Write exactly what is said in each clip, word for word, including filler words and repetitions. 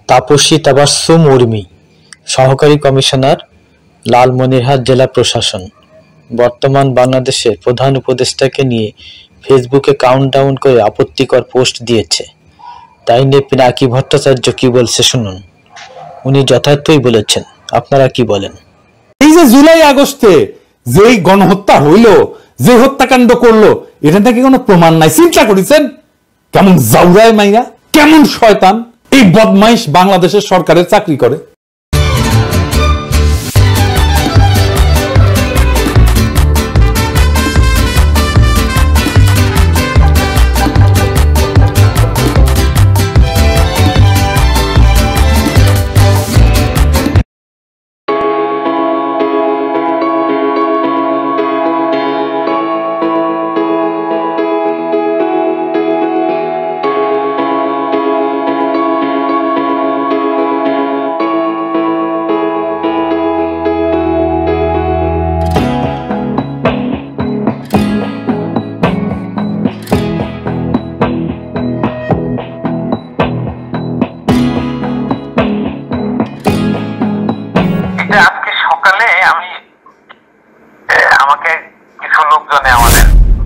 তাপসী তাবাসসুম উর্মি, সহকারী কমিশনার, লালমনিরহাট জেলা প্রশাসন। বর্তমান বাংলাদেশের প্রধান উপদেষ্টাকে নিয়ে ফেসবুকে কাউন্টডাউন করে আপত্তিকর পোস্ট দিয়েছে। তাই নিয়ে পিনাকি ভট্টাচার্য কি বলছে শুনুন। উনি যথার্থই বলেছেন, আপনারা কি বলেন? এই যে জুলাই আগস্টে যেই গণহত্যা হইল, যে হত্যাকাণ্ড করলো, এটা নাকি কোনো প্রমাণ নাই। চিন্তা করেছেন কেমন জাউরায় মাইয়া, কেমন শয়তান এই বদমাইশ বাংলাদেশের সরকারের চাকরি করে। আজকে সকালে আমি আমাকে কিছু লোকজনে আমাদের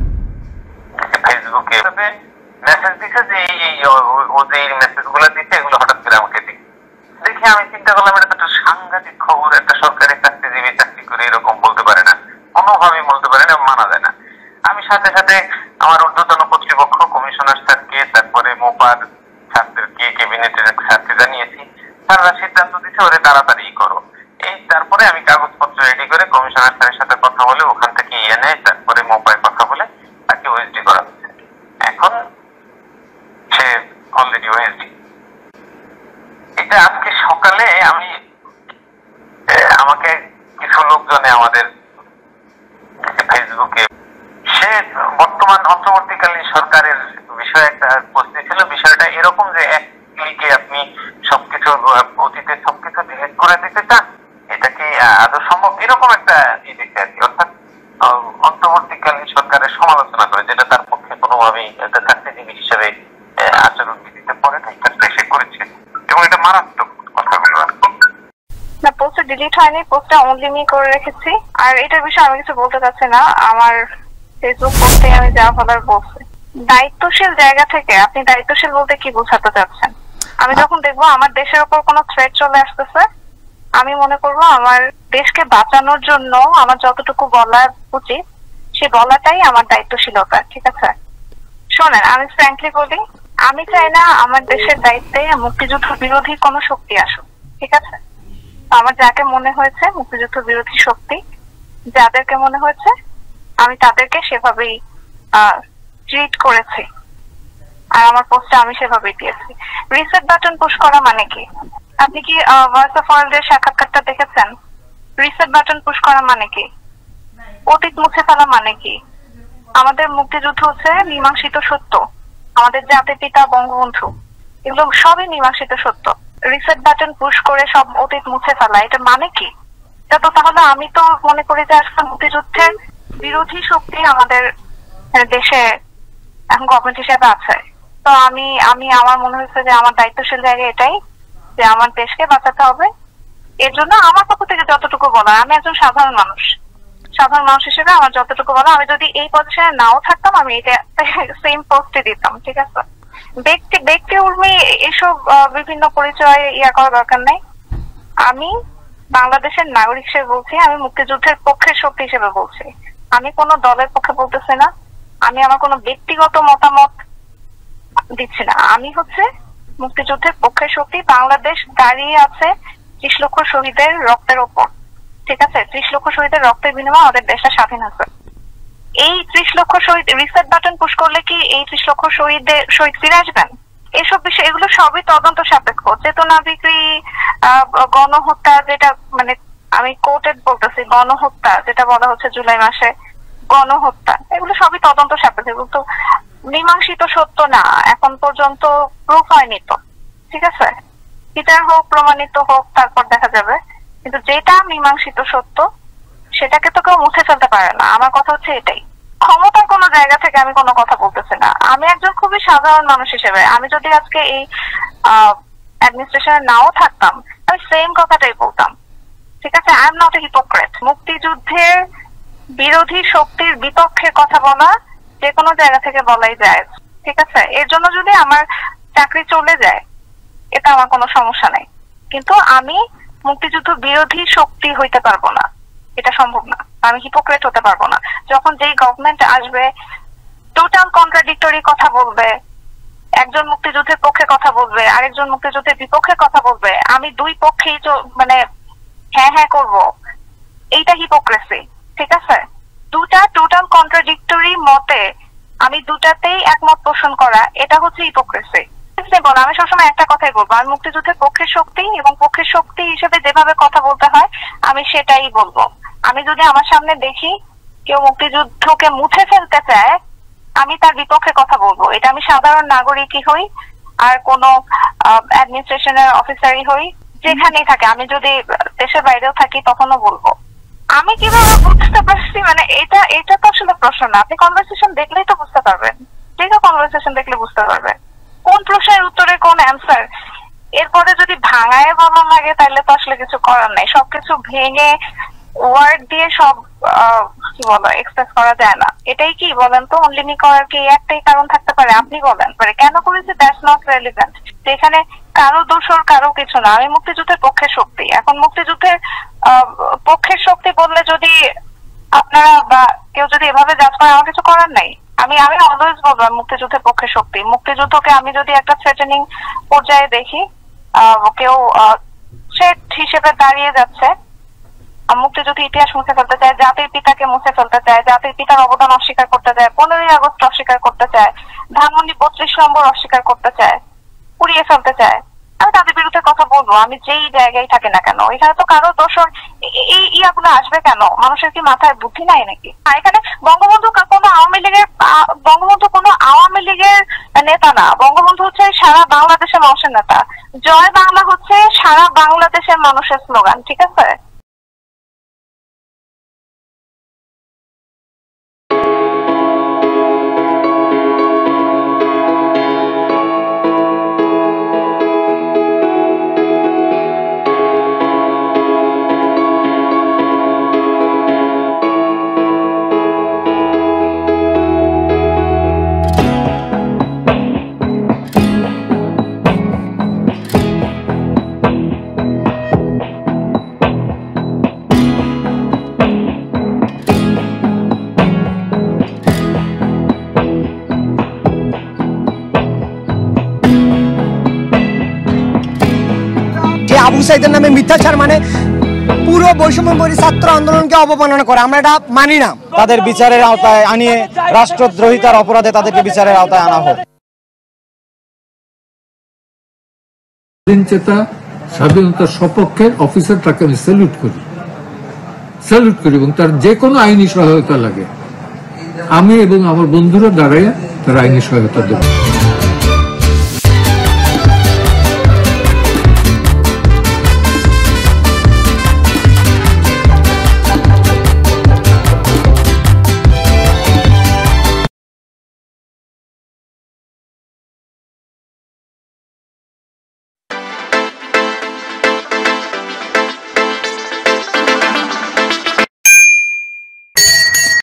ফেসবুকে মেসেজ দিচ্ছে যে এই ও যে এই মেসেজ গুলো দিচ্ছে এগুলো হঠাৎ করে আমাকে দেখে আমি চিন্তা করলাম এটা তো সাংঘাতিক খবর। একটা সরকারি চাকরিজীবী চাকরি করে এরকম বলতে পারে না, কোনোভাবেই বলতে পারে না, মানা যায় না। আমি সাথে সাথে আমার ঊর্ধ্বতন কর্তৃপক্ষ, কমিশনার স্যারকে, তারপরে মোপার স্যারদেরকে, ক্যাবিনেটের স্যারকে জানিয়েছি। স্যাররা সিদ্ধান্ত দিচ্ছে ওরে তাড়াতাড়ি করো। এই তারপরে আমি কাগজপত্র রেডি করে কমিশনার স্যারের সাথে কথা বলে ওখান থেকে এনে তারপরে মোপায় কথা বলে তাকে ওএসডি করা হচ্ছে। এখন সে অলরেডি ওএসডি। এটা আজকে সকালে আমি আমাকে কিছু লোকজনে আমাদের ফেসবুকে সে বর্তমান অন্তর্বর্তীকালীন সরকারের বিষয়ে একটা পোস্ট ছিল। বিষয়টা এরকম যে এক ক্লিকে আপনি সবকিছু অতীতে সবকিছু ডিলিট করে দিতে চান, এটা কি আদৌ সম্ভব? এরকম একটা ই দিচ্ছে আর কি, অর্থাৎ অন্তর্বর্তীকালীন সরকারের সমালোচনা করে, যেটা তার পক্ষে কোনোভাবেই একটা চাকরিজীবী হিসেবে আচরণ বিধিতে পড়ে না। এটা সে করেছে এবং এটা মারাত্মক কথাগুলো। না, পোস্টটা ডিলিট হয়নি, পোস্টটা অনলি মি করে রেখেছি। আর এটার বিষয়ে আমি কিছু বলতে চাচ্ছি না। আমার ফেসবুক পোস্টে আমি যা বলার বলছি। দায়িত্বশীল জায়গা থেকে আপনি দায়িত্বশীল বলতে কি বোঝাতে চাচ্ছেন? আমি যখন দেখবো আমার দেশের উপর কোনো থ্রেট চলে আসতেছে, আমি মনে করবো আমার দেশকে বাঁচানোর জন্য আমার যতটুকু বলা উচিত সে বলাটাই আমার দায়িত্বশীলতা। ঠিক আছে, শোনেন, আমি ফ্র্যাঙ্কলি বলি, আমি চাই না আমার দেশের দায়িত্বে মুক্তিযুদ্ধ বিরোধী কোনো শক্তি আসুক। ঠিক আছে, আমার যাকে মনে হয়েছে মুক্তিযুদ্ধ বিরোধী শক্তি, যাদেরকে মনে হয়েছে আমি তাদেরকে সেভাবেই ট্রিট করেছি। আর আমার পোস্টে আমি সেভাবেই দিয়েছি। রিসেট বাটন পুশ করা মানে কি? আপনি কি ভয়েস অফ ওয়ার্ল্ড এর সাক্ষাৎকারটা দেখেছেন? রিসেট বাটন পুশ করা মানে কি? অতীত মুছে ফেলা মানে কি? আমাদের মুক্তিযুদ্ধ হচ্ছে মীমাংসিত সত্য, আমাদের জাতির পিতা বঙ্গবন্ধু, এগুলো সবই মীমাংসিত সত্য। রিসেট বাটন পুশ করে সব অতীত মুছে ফেলা, এটা মানে কি? এটা তো তাহলে আমি তো মনে করি যে আজকে মুক্তিযুদ্ধের বিরোধী শক্তি আমাদের দেশে এখন গভর্নমেন্ট হিসেবে আছে। তো আমি আমি আমার মনে হচ্ছে যে আমার দায়িত্বশীল জায়গা এটাই যে আমার দেশকে বাঁচাতে হবে। এর জন্য আমার পক্ষ থেকে যতটুকু বলা, আমি একজন সাধারণ মানুষ, সাধারণ মানুষ হিসেবে আমার যতটুকু বলা, আমি যদি এই পজিশনে নাও থাকতাম আমি এটা সেম পোস্টে দিতাম। ঠিক আছে, ব্যক্তি ব্যক্তি উর্মি এসব বিভিন্ন পরিচয় ইয়া করার দরকার নেই। আমি বাংলাদেশের নাগরিক হিসেবে বলছি, আমি মুক্তিযুদ্ধের পক্ষের শক্তি হিসেবে বলছি। আমি কোনো দলের পক্ষে বলতেছি না, আমি আমার কোনো ব্যক্তিগত মতামত দিচ্ছি না। আমি হচ্ছে মুক্তিযুদ্ধের পক্ষের শক্তি। বাংলাদেশ দাঁড়িয়ে আছে ত্রিশ লক্ষ শহীদের রক্তের ওপর। ঠিক আছে, ত্রিশ লক্ষ শহীদের রক্তের বিনিময়ে আমাদের দেশটা স্বাধীন হয়েছে। এই ত্রিশ লক্ষ শহীদ রিসেট বাটন পুশ করলে কি এই ত্রিশ লক্ষ শহীদের শহীদ ফিরে আসবেন? এসব বিষয় এগুলো সবই তদন্ত সাপেক্ষ। চেতনা বিক্রি, গণহত্যা, যেটা মানে আমি কোর্টেড বলতেছি, গণহত্যা যেটা বলা হচ্ছে জুলাই মাসে গণহত্যা, এগুলো সবই তদন্ত সাপেক্ষ। এগুলো তো মীমাংসিত সত্য না, এখন পর্যন্ত প্রুফ হয়নি তো। ঠিক আছে, বিচার হোক, প্রমাণিত হোক, তারপর দেখা যাবে। কিন্তু যেটা মীমাংসিত সত্য সেটাকে তো কেউ মুছে ফেলতে পারে না। আমার কথা হচ্ছে এটাই। ক্ষমতার কোনো জায়গা থেকে আমি কোনো কথা বলতেছি না। আমি একজন খুবই সাধারণ মানুষ হিসেবে, আমি যদি আজকে এই অ্যাডমিনিস্ট্রেশনে নাও থাকতাম আমি সেম কথাটাই বলতাম, ঠিক আছে? I am not a hypocrite. মুক্তিযুদ্ধের বিরোধী শক্তির বিপক্ষে কথা বলা যে কোনো জায়গা থেকে বলাই যায়, ঠিক আছে? এর জন্য যদি আমার চাকরি চলে যায় এটা আমার কোনো সমস্যা নাই, কিন্তু আমি মুক্তিযুদ্ধ বিরোধী শক্তি হইতে পারবো না, এটা সম্ভব না। আমি হিপোক্রেট হতে পারবো না। যখন যেই গভর্নমেন্ট আসবে টোটাল কন্ট্রাডিক্টরি কথা বলবে, একজন মুক্তিযুদ্ধের পক্ষে কথা বলবে, আরেকজন মুক্তিযুদ্ধের বিপক্ষে কথা বলবে, আমি দুই পক্ষেই মানে হ্যাঁ হ্যাঁ করবো, এইটা হিপোক্রেসি, ঠিক আছে? দুটা টোটাল কন্ট্রাডিক্টরি মতে আমি দুটাতেই একমত পোষণ করা, এটা হচ্ছে হিপোক্রেসি। আমি সবসময় একটা কথাই বলবো, আমি মুক্তিযুদ্ধের পক্ষের শক্তি এবং পক্ষের শক্তি হিসেবে যেভাবে কথা বলতে হয় আমি সেটাই বলবো। আমি যদি আমার সামনে দেখি কেউ মুক্তিযুদ্ধকে মুছে ফেলতে চায় আমি তার বিপক্ষে কথা বলবো, এটা আমি সাধারণ নাগরিকই হই আর কোনো অ্যাডমিনিস্ট্রেশনের অফিসারই হই, যেখানেই থাকে, আমি যদি দেশের বাইরেও থাকি তখনও বলবো। আমি কিভাবে বুঝতে পারছি মানে এটা এটা তো আসলে প্রশ্ন না, আপনি কনভারসেশন দেখলেই তো বুঝতে পারবেন, ঠিক আছে? কনভারসেশন দেখলে বুঝতে পারবেন কোন প্রশ্নের উত্তরে কোন অ্যান্সার। এরপরে যদি ভাঙায় বলা লাগে তাহলে তো আসলে কিছু করার নাই, সবকিছু ভেঙে ওয়ার্ড দিয়ে সব কি বলো এক্সপ্রেস করা যায় না। এটাই কি বলেন তো, অনলি মি করার কি একটাই কারণ থাকতে পারে? আপনি বলেন পারে কেন করেছে, দ্যাটস নট রেলিভেন্ট। যেখানে কারো দোষর কারো কিছু না, আমি মুক্তিযুদ্ধের পক্ষের শক্তি। এখন মুক্তিযুদ্ধের পক্ষের শক্তি বললে যদি আপনারা বা কেউ যদি এভাবে জাজ করে আমার কিছু করার নাই। আমি আমি অলওয়েজ বলবো মুক্তিযুদ্ধের পক্ষের শক্তি। মুক্তিযুদ্ধকে আমি যদি একটা থ্রেটেনিং পর্যায়ে দেখি, কেউ থ্রেট হিসেবে দাঁড়িয়ে যাচ্ছে, মুক্তিযুদ্ধ ইতিহাস মুছে ফেলতে চায়, জাতির পিতাকে মুছে ফেলতে চায়, জাতির পিতার অবদান অস্বীকার করতে চায়, পনেরোই আগস্ট অস্বীকার করতে চায়, ধানমন্ডি বত্রিশ নম্বর অস্বীকার করতে চায়, পুড়িয়ে ফেলতে চায়, আমি তাদের বিরুদ্ধে কথা বলবো, আমি যেই জায়গায় থাকি না কেন। এখানে তো কারো দোষর এই ইয়াগুলো আসবে কেন? মানুষের কি মাথায় বুদ্ধি নাই নাকি? আর এখানে বঙ্গবন্ধু কোনো আওয়ামী লীগের বঙ্গবন্ধু কোনো আওয়ামী লীগের নেতা না, বঙ্গবন্ধু হচ্ছে সারা বাংলাদেশের মানুষের নেতা। জয় বাংলা হচ্ছে সারা বাংলাদেশের মানুষের স্লোগান, ঠিক আছে? আবু সাইদের নামে মিথ্যাচার মানে পুরো বৈষম্যবিরোধী ছাত্র আন্দোলনকে অবমাননা করে, আমরা এটা মানি না। তাদের বিচারের আওতায় আনিয়ে রাষ্ট্রদ্রোহিতার অপরাধে তাদেরকে বিচারের আওতায় আনা হোক। স্বাধীনচেতা স্বাধীনতার সপক্ষের অফিসারটাকে আমি স্যালুট করি স্যালুট করি এবং তার যে কোনো আইনি সহায়তা লাগে আমি এবং আমার বন্ধুরা দাঁড়াইয়া তার আইনি সহায়তা দেব।